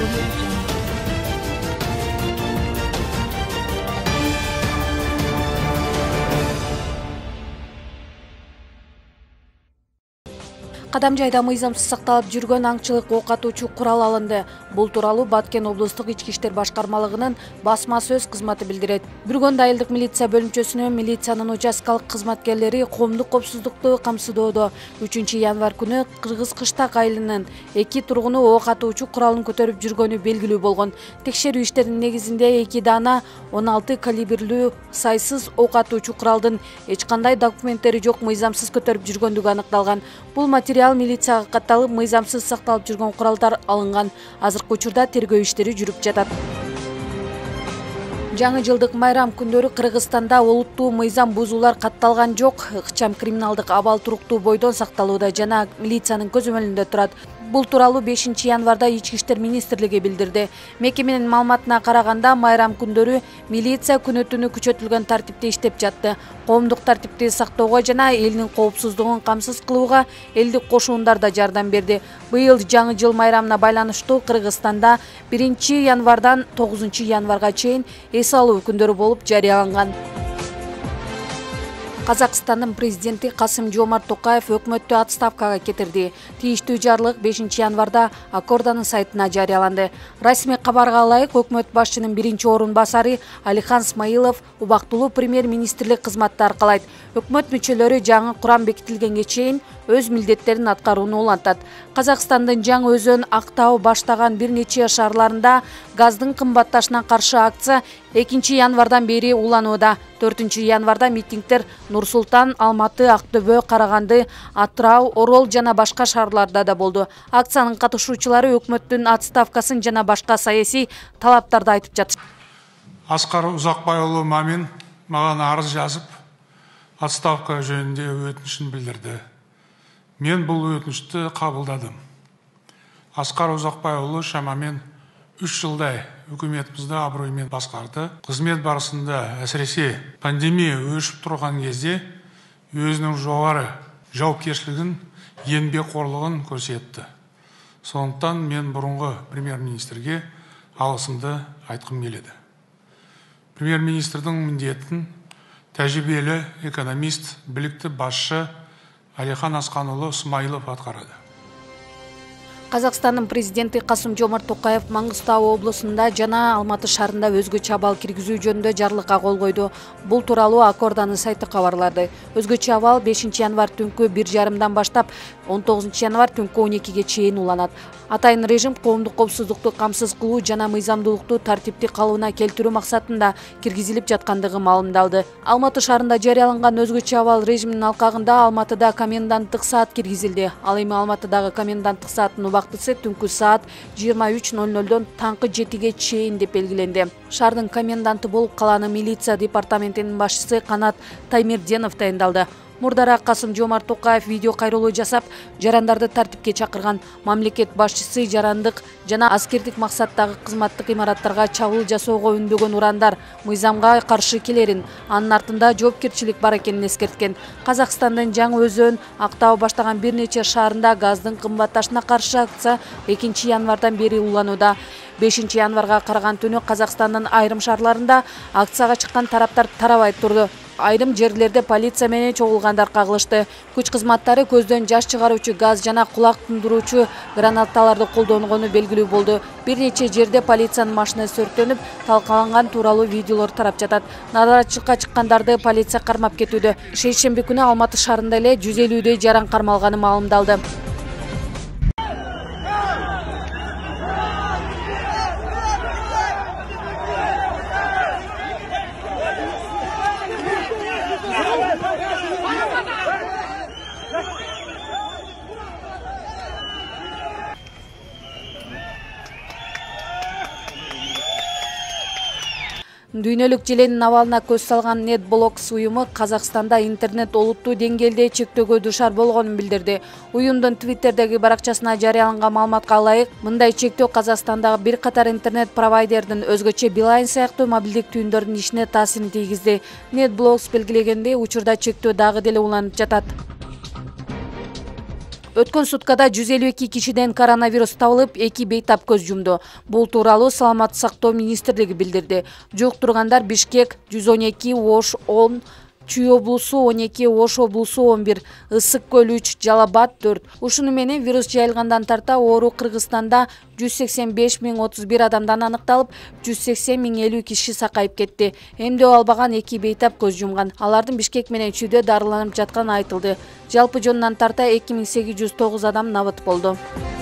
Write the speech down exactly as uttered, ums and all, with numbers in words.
Кадам жайда мыйзамсыз сакталып жүргөн аңчылык ок атуучу курал алынды. Бул тууралуу Баткен облустук ички иштер башкармалыгынын басма сөз кызматы билдирет. Бүргөндө айылдык милиция бөлүмчөсүнүн милициянын участкалык кызматкерлери коомдук коопсуздукту камсыздоодо үчүнчү январь күнү Кыргыз Кыштак айылынын эки тургуну ок атуучу куралын көтөрүп жүргөнү белгилүү болгон. Текшерүү иштеринин негизинде эки дана он алты калибрлүү сайсыз ок атуучу куралдын эч кандай документтери жок мыйзамсыз көтөрүп жүргөндүгү аныкталган. Бул материал милицияга катталып, мыйзамсыз сакталып жүргөн куралдар алынган. Азыркы учурда тергөө иштери жүрүп жатат. Жаңы жылдык майрам күндөрү Кыргызстанда олуттуу мыйзам бузуулар катталган жок. Ыкчам криминалдык абал туруктуу бойдон сакталууда жана милициянын көзөмөлүндө турат. Бул тууралуу бешинчи январда Ички иштер министрлиги билдирди. Мекеменин маалыматына караганда, майрам күндөрү милиция күнү түнү күчөтүлгөн тартипте иштеп жатты. Коомдук тартипти сактоого жана элдин коопсуздугун камсыз кылууга элдик кошундар да жардам берди. Быйыл жаңы жыл майрамына байланыштуу Кыргызстанда биринчи январдан тогузунчу январга чейин эс алуу күндөрү болуп жарыяланган. Казакстандын президенти Касым-Жомарт Токаев өкмөттү отставкага кетирди. Тийиштүү жарлык бешинчи январда Акорданын сайтына жарыяланды. Расмий кабарга ылайык, өкмөт башчынын биринчи орун басары Алихан Смаилов убактылуу премьер-министрлик кызматты аркалайт. Өкмөт мүчөлөрү жаңы курам бекитилгенге чейин өз милдеттерин аткарууну улантат. Казакстандын жаңы өзөн Актау баштаган бир нече шаарларында газдын кымбатташына каршы акция экинчи январдан бери уланууда. төртүнчү январда митингдер Нур-Султан, Алматы, Актөбө, Караганды, Атырау, Орол жана башка шаарларда да болду. Акциянын катышуучулары өкмөттүн отставкасын жана башка саясий талаптарды айтып жатышты. Аскар Узакбайұлы Мамин маған арыз жазып, отставка жөнүндө өтүнүшүн билдирди. Мен бул өтүнүштү кабылдадым. Аскар Узакбайұлы шамамен үч жылдай өкіметімізді абыроймен басқарды. Қызмет барысында әсіресе пандемия өршіп тұрған кезде өзінің жоғары жауапкершілігін, еңбекқорлығын көрсетті. Сондықтан мен бұрынғы премьер-министрге алғысымды айтқым келеді. Премьер-министрдің міндетін тәжірибелі экономист, білікті басшы Алихан Асқанұлы Смаилов атқарады. Казакстандын президенти Касым-Жомарт Токаев Маңғыстау облусунда жана Алматы шаарында өзгөчө абал киргизүү жөнүндө жарлыкка кол койду. Бул тууралуу Акорданын сайты кабарлады. Өзгөчө абал бешинчи январь түнкү бир жарымдан баштап он тогузунчу январь түнкү он экиге чейин уланат. Атайын режим коомдук коопсуздукту камсыз кылуу жана мыйзамдуулукту тартипти калыбына келтирүү максатында киргизилип жаткандыгы маалымдалды. Алматы шаарында жарыяланган өзгөчө абал режиминин алкагында Алматыда коменданттык саат киргизилди. Ал эми Алматыдагы коменданттык сааттын убактысы түнкү саат жыйырма үч ноль нолдон таңкы жетиге чейин деп белгиленди. Шаардын коменданты болуп калаанын милиция департаментинин башчысы Канат Таймерденов тайындалды. Мурдара Касым-Жомарт Токаев видео кайрылуу жасап, жарандарды тартипке чакырган. Мамлекет башчысы жарандык жана аскердик максаттагы кызматтык имараттарга чабуул жасоого үндөгөн урандар мыйзамга каршы келерин, анын артында жоопкерчилик бар экенин эскерткен. Казакстандын жаңы өзөн Актау баштаган бир нече шаарында газдын кымбатташына каршы акция экинчи январдан бери уланууда. бешинчи январга караган түнү Казакстандын айрым шаарларында акцияга чыккан тараптар тарабай турду. Айрым жерлерде полиция менен чогулгандар кагылышты. Күч кызматтары көздөн жаш чыгаруучу газ жана кулак тундуруучу гранаталарды колдонгону белгилүү болду. Бир нече жерде полициянын машинасы өрттөнүп, талкаланган тууралуу видеолор тарап жатат. Нараатчылыкка чыккандарды полиция кармап кетүүдө. Шейшемби күнү Алматы шаарында эле жүз элүүдөй жаран кармалганы маалымдалды. Дүйнөлүк желенин абалына көз салган NetBlocks уюму Казакстанда интернет олуттуу деңгээлде чектөөгө душар болгонун билдирди. Уюмдун Твиттердеги баракчасына жарыяланган маалыматка ылайык, мындай чектөө Казакстандагы бир катар интернет провайдердин, өзгөчө Билайн сыяктуу мобилдик түйүндөрдүн ишине таасирин тийгизди. NetBlocks белгилегендей, учурда чектөө дагы деле уланып жатат. Өткөн суткада жүз элүү эки кишиден коронавирус табылып, эки бейтап көз жумду. Бул тууралуу Саламаттык сактоо министрлиги билдирди. Жуктургандар Бишкек жүз он эки, Ош он, Чүй облусу он эки, Ош облусу он бир, Ысык көл үч, Жалал Абад төрт. Ушуну менен вирус жайылгандан тарта оору Кыргызстанда жүз сексен беш миң отуз бир адамдан аныкталып, жүз сексен миң элүү киши сакайып кетти. Эмдөө албаган эки бейтап көз жумган. Алардын Бишкек менен Чүйдө дарыланып жатканы айтылды. Жалпы жонунан тарта эки миң сегиз жүз тогуз адам набыт болду.